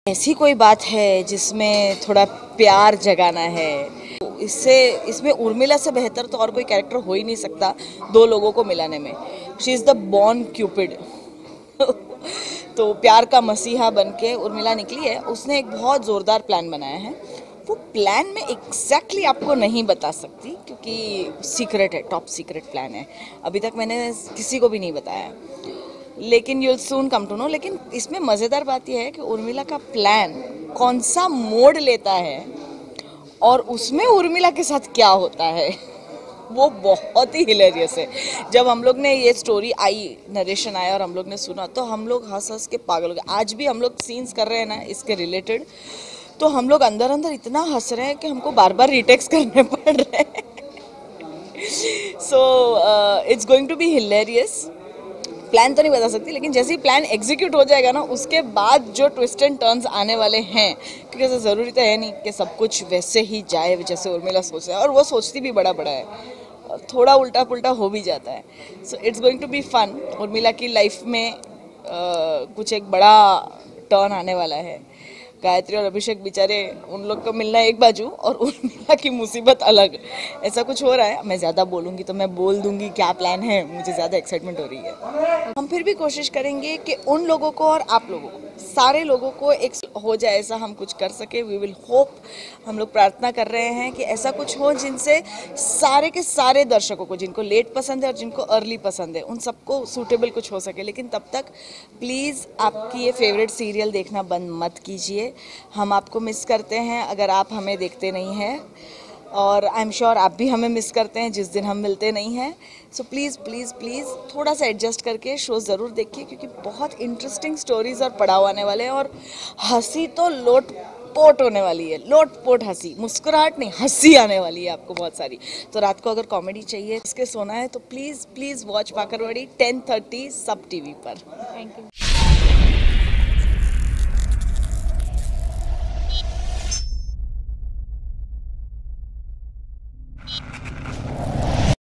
ऐसी कोई बात है जिसमें थोड़ा प्यार जगाना है, इसमें उर्मिला से बेहतर तो और कोई कैरेक्टर हो ही नहीं सकता दो लोगों को मिलाने में। She is the born cupid. तो प्यार का मसीहा बनके उर्मिला निकली है। उसने एक बहुत ज़ोरदार प्लान बनाया है। वो प्लान मैं एग्जैक्टली आपको नहीं बता सकती क्योंकि सीक्रेट है, टॉप सीक्रेट प्लान है। अभी तक मैंने किसी को भी नहीं बताया, लेकिन you'll soon come to know. लेकिन इसमें मज़ेदार बात यह है कि उर्मिला का प्लान कौन सा मोड़ लेता है और उसमें उर्मिला के साथ क्या होता है वो बहुत ही हिलेरियस है। जब हम लोग ने ये स्टोरी आई, नरेशन आया और हम लोग ने सुना तो हम लोग हंस हंस के पागल हो गए। आज भी हम लोग सीन्स कर रहे हैं ना इसके रिलेटेड, तो हम लोग अंदर अंदर इतना हंस रहे हैं कि हमको बार बार रीटेक्स करने पड़ रहे हैं। So it's going to be hilarious. Plan तो नहीं बता सकती, लेकिन जैसे ही प्लान एग्जीक्यूट हो जाएगा ना उसके बाद जो ट्विस्ट एंड टर्न्स आने वाले हैं, क्योंकि ऐसा ज़रूरी तो है नहीं कि सब कुछ वैसे ही जाए जैसे उर्मिला सोच रहा है, और वो सोचती भी बड़ा बड़ा है, थोड़ा उल्टा पुल्टा हो भी जाता है। So it's going to be fun. Urmila की लाइफ में कुछ एक बड़ा टर्न आने वाला है। गायत्री और अभिषेक बेचारे, उन लोग को मिलना एक बाजू और उर्मिला की मुसीबत अलग, ऐसा कुछ हो रहा है। मैं ज़्यादा बोलूँगी तो मैं बोल दूँगी क्या प्लान है, मुझे ज़्यादा एक्साइटमेंट हो रही है। हम फिर भी कोशिश करेंगे कि उन लोगों को और आप लोगों को, सारे लोगों को एक हो जाए ऐसा हम कुछ कर सके। वी विल होप, हम लोग प्रार्थना कर रहे हैं कि ऐसा कुछ हो जिनसे सारे के सारे दर्शकों को, जिनको लेट पसंद है और जिनको अर्ली पसंद है, उन सबको सूटेबल कुछ हो सके। लेकिन तब तक प्लीज़ आपकी ये फेवरेट सीरियल देखना बंद मत कीजिए। हम आपको मिस करते हैं अगर आप हमें देखते नहीं हैं, और आई एम श्योर आप भी हमें मिस करते हैं जिस दिन हम मिलते नहीं हैं। सो प्लीज़ प्लीज़ प्लीज़ थोड़ा सा एडजस्ट करके शो ज़रूर देखिए, क्योंकि बहुत इंटरेस्टिंग स्टोरीज़ और पड़ाव आने वाले हैं। और हंसी तो लोट पोट होने वाली है, लोट पोट हंसी, मुस्कुराहट नहीं, हंसी आने वाली है आपको बहुत सारी। तो रात को अगर कॉमेडी चाहिए, इसके सोना है, तो please please watch पाकरवाड़ी 10:30 SAB TV पर। Thank you.